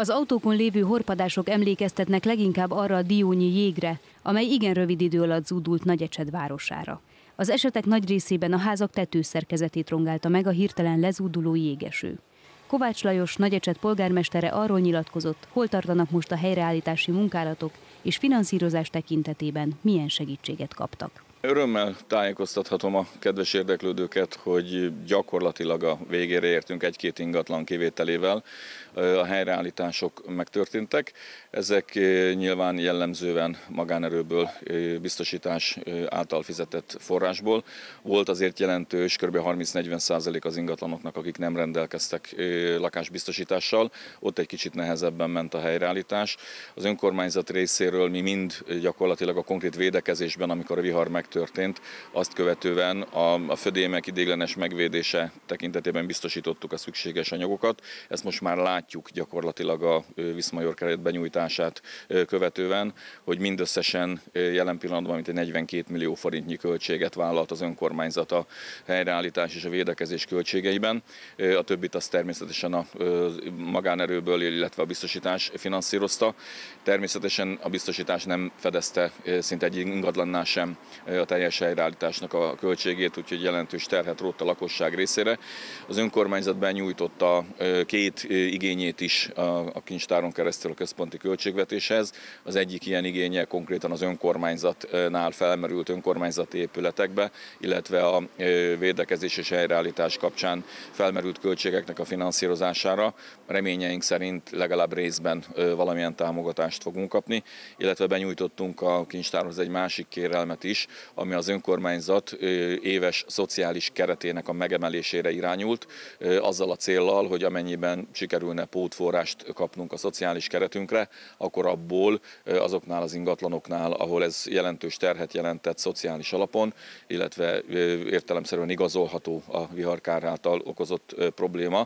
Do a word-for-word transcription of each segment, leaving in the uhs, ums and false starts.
Az autókon lévő horpadások emlékeztetnek leginkább arra a diónyi jégre, amely igen rövid idő alatt zúdult Nagyecsed városára. Az esetek nagy részében a házak tetőszerkezetét rongálta meg a hirtelen lezúduló jégeső. Kovács Lajos, Nagyecsed polgármestere arról nyilatkozott, hol tartanak most a helyreállítási munkálatok, és finanszírozás tekintetében milyen segítséget kaptak. Örömmel tájékoztathatom a kedves érdeklődőket, hogy gyakorlatilag a végére értünk egy-két ingatlan kivételével. A helyreállítások megtörténtek. Ezek nyilván jellemzően magánerőből, biztosítás által fizetett forrásból. Volt azért jelentős, kb. harminc-negyven százalék az ingatlanoknak, akik nem rendelkeztek lakásbiztosítással. Ott egy kicsit nehezebben ment a helyreállítás. Az önkormányzat részéről mi mind gyakorlatilag a konkrét védekezésben, amikor a vihar megtörtént, azt követően a, a födémek ideiglenes megvédése tekintetében biztosítottuk a szükséges anyagokat. Ezt most már látjuk gyakorlatilag a Viszmajor keret benyújtását követően, hogy mindösszesen jelen pillanatban mintegy negyvenkét millió forintnyi költséget vállalt az önkormányzat a helyreállítás és a védekezés költségeiben. A többit az természetesen a magánerőből, illetve a biztosítás finanszírozta. Természetesen a biztosítás nem fedezte szinte egy ingatlannál sem a teljes helyreállításnak a költségét, úgyhogy jelentős terhet rótt a lakosság részére. Az önkormányzat benyújtotta két igényét is a kincstáron keresztül a központi költségvetéshez. Az egyik ilyen igénye konkrétan az önkormányzatnál felmerült önkormányzati épületekbe, illetve a védekezés és helyreállítás kapcsán felmerült költségeknek a finanszírozására. Reményeink szerint legalább részben valamilyen támogatást fogunk kapni, illetve benyújtottunk a kincstárhoz egy másik kérelmet is, ami az önkormányzat éves szociális keretének a megemelésére irányult, azzal a céllal, hogy amennyiben sikerülne pótforrást kapnunk a szociális keretünkre, akkor abból azoknál az ingatlanoknál, ahol ez jelentős terhet jelentett szociális alapon, illetve értelemszerűen igazolható a viharkár által okozott probléma,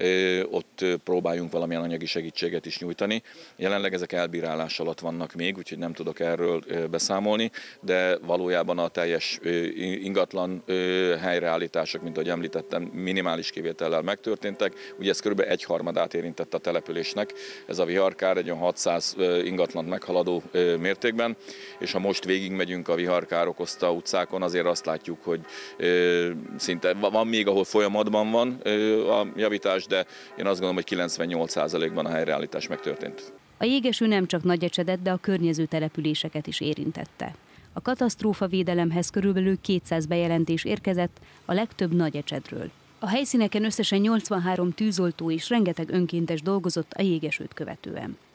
ott próbáljunk valamilyen anyagi segítséget is nyújtani. Jelenleg ezek elbírálás alatt vannak még, úgyhogy nem tudok erről beszámolni, de valójában a teljes ingatlan helyreállítások, mint ahogy említettem, minimális kivétellel megtörténtek. Ugye ez kb. Egyharmadát érintett a településnek, ez a viharkár egy olyan hatszáz ingatlant meghaladó mértékben, és ha most végigmegyünk a viharkár okozta utcákon, azért azt látjuk, hogy szinte van még, ahol folyamatban van a javítás, de én azt gondolom, hogy kilencvennyolc százalékban a helyreállítás megtörtént. A jégeső nem csak Nagyecsedet, de a környező településeket is érintette. A katasztrófavédelemhez körülbelül kétszáz bejelentés érkezett, a legtöbb Nagyecsedről. A helyszíneken összesen nyolcvanhárom tűzoltó és rengeteg önkéntes dolgozott a jégesőt követően.